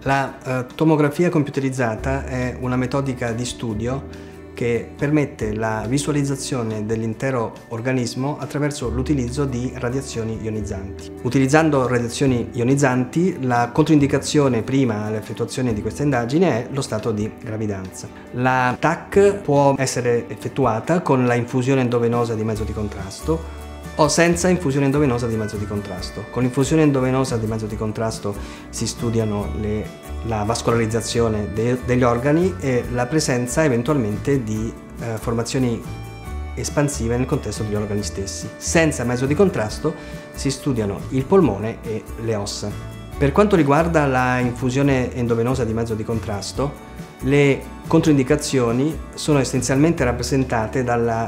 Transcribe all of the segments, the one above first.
La tomografia computerizzata è una metodica di studio che permette la visualizzazione dell'intero organismo attraverso l'utilizzo di radiazioni ionizzanti. Utilizzando radiazioni ionizzanti, la controindicazione prima all'effettuazione di questa indagine è lo stato di gravidanza. La TAC può essere effettuata con la infusione endovenosa di mezzo di contrasto o senza infusione endovenosa di mezzo di contrasto. Con l'infusione endovenosa di mezzo di contrasto si studiano la vascolarizzazione degli organi e la presenza eventualmente di formazioni espansive nel contesto degli organi stessi. Senza mezzo di contrasto si studiano il polmone e le ossa. Per quanto riguarda la infusione endovenosa di mezzo di contrasto, le controindicazioni sono essenzialmente rappresentate dalla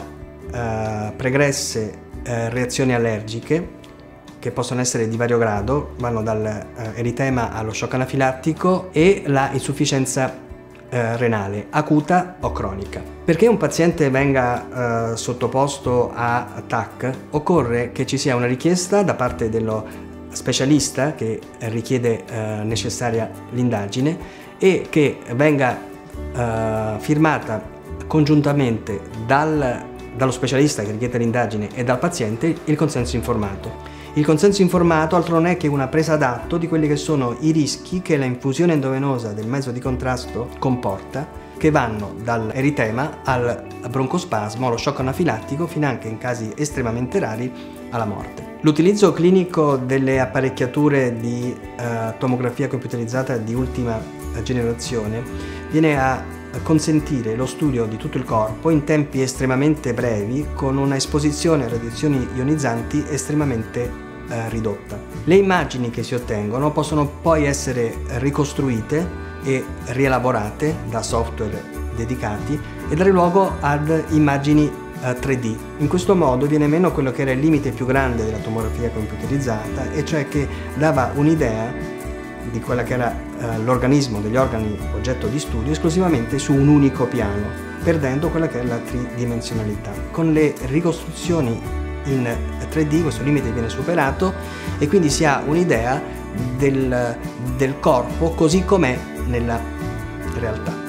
pregresse reazioni allergiche che possono essere di vario grado, vanno dall'eritema allo shock anafilattico e la insufficienza renale, acuta o cronica. Perché un paziente venga sottoposto a TAC, occorre che ci sia una richiesta da parte dello specialista che richiede necessaria l'indagine e che venga firmata congiuntamente dallo specialista che richiede l'indagine e dal paziente il consenso informato. Il consenso informato altro non è che una presa d'atto di quelli che sono i rischi che la infusione endovenosa del mezzo di contrasto comporta, che vanno dall'eritema al broncospasmo, allo shock anafilattico, fino anche in casi estremamente rari alla morte. L'utilizzo clinico delle apparecchiature di tomografia computerizzata di ultima generazione viene a consentire lo studio di tutto il corpo in tempi estremamente brevi con una esposizione a radiazioni ionizzanti estremamente ridotta. Le immagini che si ottengono possono poi essere ricostruite e rielaborate da software dedicati e dare luogo ad immagini 3D. In questo modo viene meno quello che era il limite più grande della tomografia computerizzata, e cioè che dava un'idea di quella che era l'organismo degli organi oggetto di studio esclusivamente su un unico piano, perdendo quella che è la tridimensionalità. Con le ricostruzioni in 3D questo limite viene superato e quindi si ha un'idea del corpo così com'è nella realtà.